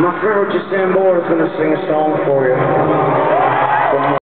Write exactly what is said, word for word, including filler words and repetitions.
My favorite Sam Moore is going to sing a song for you.